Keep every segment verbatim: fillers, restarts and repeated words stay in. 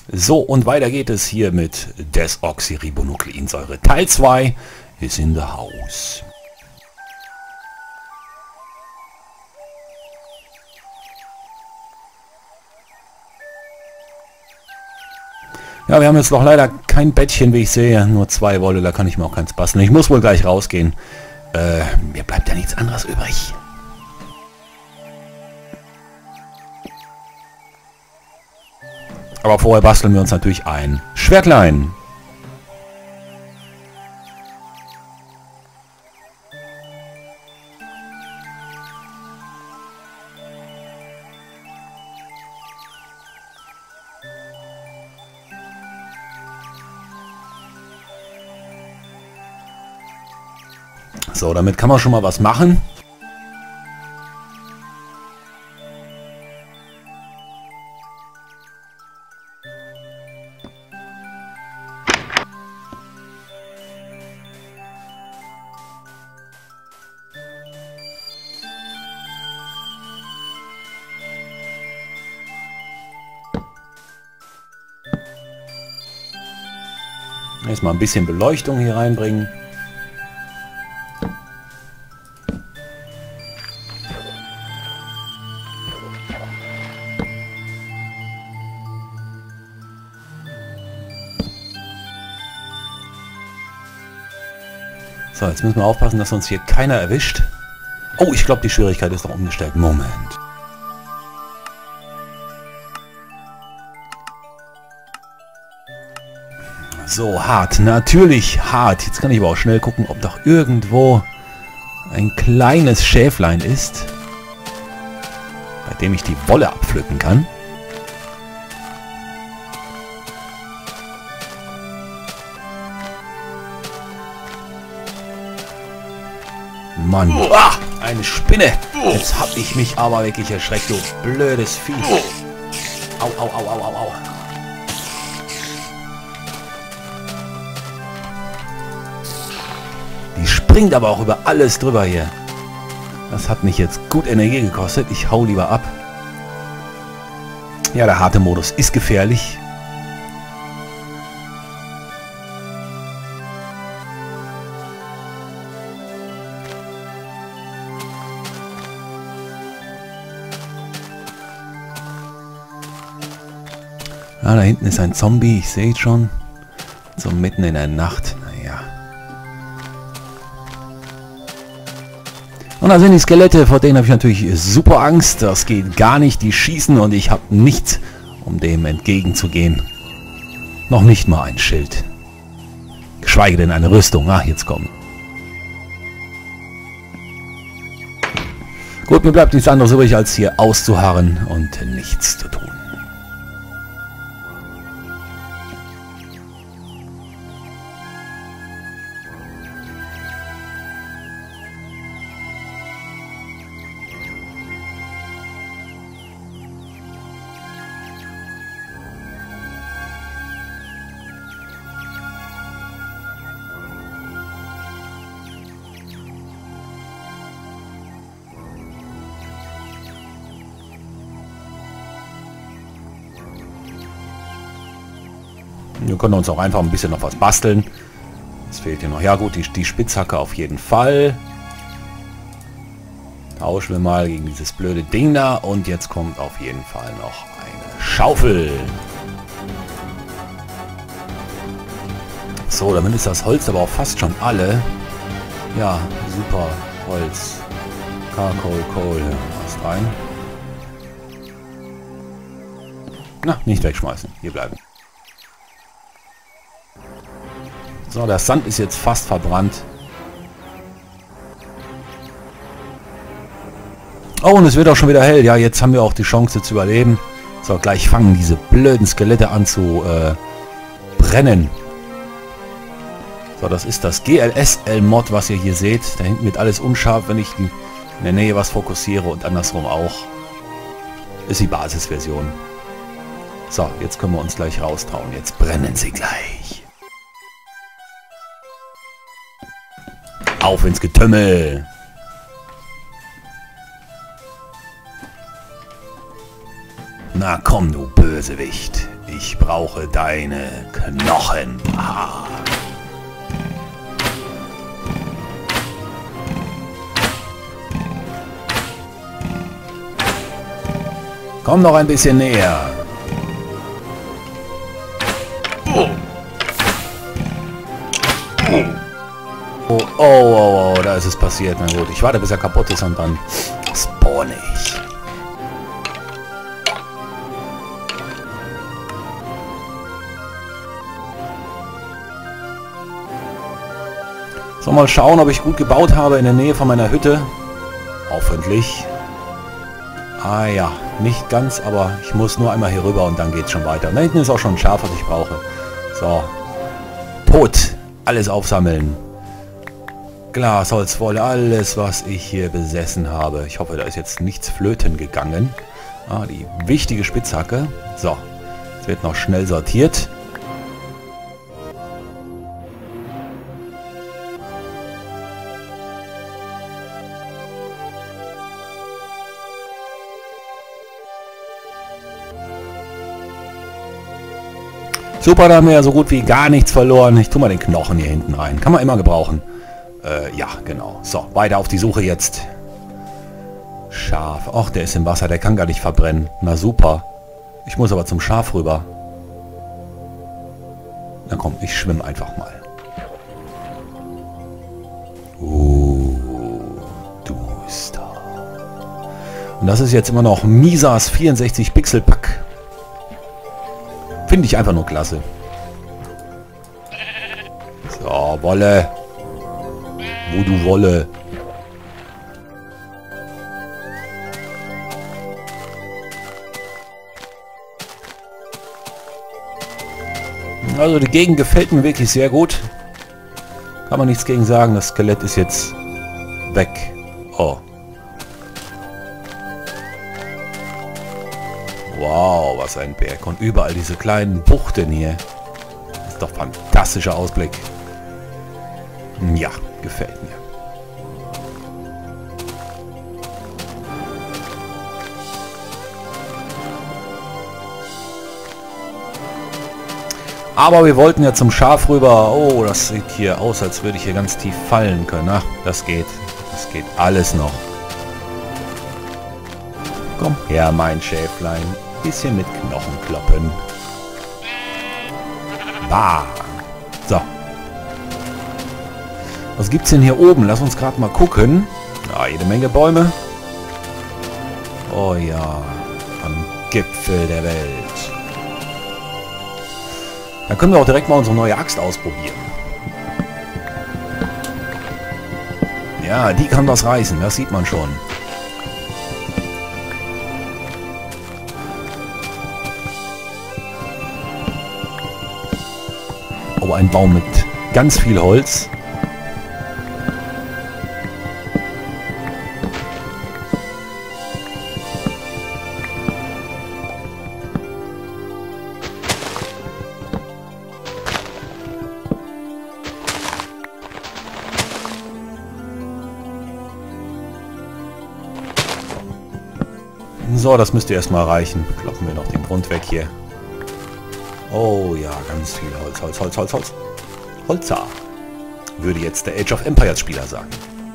So, und weiter geht es hier mit Desoxyribonukleinsäure. Teil zwei ist in the house. Ja, wir haben jetzt noch leider kein Bettchen, wie ich sehe. Nur zwei Wolle, da kann ich mir auch keins basteln. Ich muss wohl gleich rausgehen. Äh, mir bleibt ja nichts anderes übrig. Aber vorher basteln wir uns natürlich ein Schwertlein. So, damit kann man schon mal was machen. Jetzt mal ein bisschen Beleuchtung hier reinbringen. So, jetzt müssen wir aufpassen, dass uns hier keiner erwischt. Oh, ich glaube, die Schwierigkeit ist noch umgestellt. Moment. So, hart. Natürlich hart. Jetzt kann ich aber auch schnell gucken, ob doch irgendwo ein kleines Schäflein ist, bei dem ich die Wolle abpflücken kann. Mann. Ah, eine Spinne. Jetzt hab ich mich aber wirklich erschreckt, du blödes Vieh. Au, au, au, au, au, au. Die springt aber auch über alles drüber hier. Das hat mich jetzt gut Energie gekostet. Ich hau lieber ab. Ja, der harte Modus ist gefährlich. Ah, da hinten ist ein Zombie, ich sehe es schon. So mitten in der Nacht, naja. Und da sind die Skelette, vor denen habe ich natürlich super Angst. Das geht gar nicht, die schießen und ich habe nichts, um dem entgegenzugehen. Noch nicht mal ein Schild. Geschweige denn eine Rüstung. Ach, jetzt kommen. Gut, mir bleibt nichts anderes übrig, als hier auszuharren und nichts zu tun. Wir können uns auch einfach ein bisschen noch was basteln. Es fehlt hier noch. Ja gut, die, die Spitzhacke auf jeden Fall. Tauschen wir mal gegen dieses blöde Ding da. Und jetzt kommt auf jeden Fall noch eine Schaufel. So, damit ist das Holz aber auch fast schon alle. Ja, super Holz. Charcoal, Coal. Was rein. Na, nicht wegschmeißen. Hier bleiben. So, der Sand ist jetzt fast verbrannt. Oh, und es wird auch schon wieder hell. Ja, jetzt haben wir auch die Chance zu überleben. So, gleich fangen diese blöden Skelette an zu äh, brennen. So, das ist das G L S L-Mod, was ihr hier seht. Da hinten wird alles unscharf, wenn ich in der Nähe was fokussiere und andersrum auch. Ist die Basisversion. So, jetzt können wir uns gleich raustrauen. Jetzt brennen sie gleich. Auf ins Getümmel! Na komm, du Bösewicht. Ich brauche deine Knochen. Ah. Komm noch ein bisschen näher. Oh, oh, oh, oh, oh, da ist es passiert. Na gut, ich warte, bis er kaputt ist und dann spawn ich. So, mal schauen, ob ich gut gebaut habe in der Nähe von meiner Hütte. Hoffentlich. Ah ja, nicht ganz, aber ich muss nur einmal hier rüber und dann geht's schon weiter. Da hinten ist auch schon ein Schaf, was ich brauche. So. Tot. Alles aufsammeln. Glas, Holz, Wolle, alles, was ich hier besessen habe. Ich hoffe, da ist jetzt nichts flöten gegangen. Ah, die wichtige Spitzhacke. So. Jetzt wird noch schnell sortiert. Super, da haben wir ja so gut wie gar nichts verloren. Ich tue mal den Knochen hier hinten rein. Kann man immer gebrauchen. Äh, ja, genau. So, weiter auf die Suche jetzt. Schaf. Och, der ist im Wasser. Der kann gar nicht verbrennen. Na super. Ich muss aber zum Schaf rüber. Na komm, ich schwimme einfach mal. Uh, duster. Und das ist jetzt immer noch Misas vierundsechzig Pixel Pack. Finde ich einfach nur klasse. So, Wolle. Wo du Wolle. Also die Gegend gefällt mir wirklich sehr gut. Kann man nichts gegen sagen. Das Skelett ist jetzt weg. Oh. Wow, was ein Berg. Und überall diese kleinen Buchten hier. Das ist doch ein fantastischer Ausblick. Ja, gefällt mir. Aber wir wollten ja zum Schaf rüber. Oh, das sieht hier aus, als würde ich hier ganz tief fallen können. Ach, das geht. Das geht alles noch. Komm her, mein Schäflein. Bisschen mit Knochen kloppen. Bah. So. Was gibt's denn hier oben? Lass uns gerade mal gucken. Ja, jede Menge Bäume. Oh ja. Am Gipfel der Welt. Da können wir auch direkt mal unsere neue Axt ausprobieren. Ja, die kann was reißen. Das sieht man schon. Oh, ein Baum mit ganz viel Holz. So, das müsste erstmal reichen. Kloppen wir noch den Grund weg hier. Oh ja, ganz viel Holz, Holz, Holz, Holz, Holz. Holzer. Würde jetzt der Age of Empires Spieler sagen.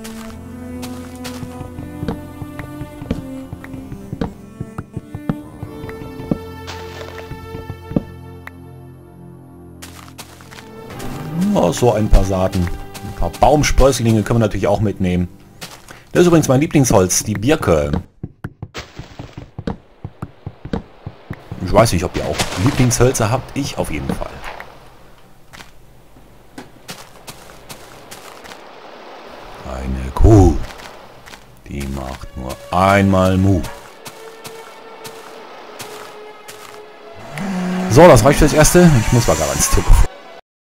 Oh, so ein paar Saaten. Ein paar Baumsprösslinge können wir natürlich auch mitnehmen. Das ist übrigens mein Lieblingsholz, die Birke. Ich weiß nicht, ob ihr auch Lieblingshölzer habt. Ich auf jeden Fall. Eine Kuh. Die macht nur einmal Mu. So, das reicht fürs Erste. Ich muss mal gerade ans Telefon.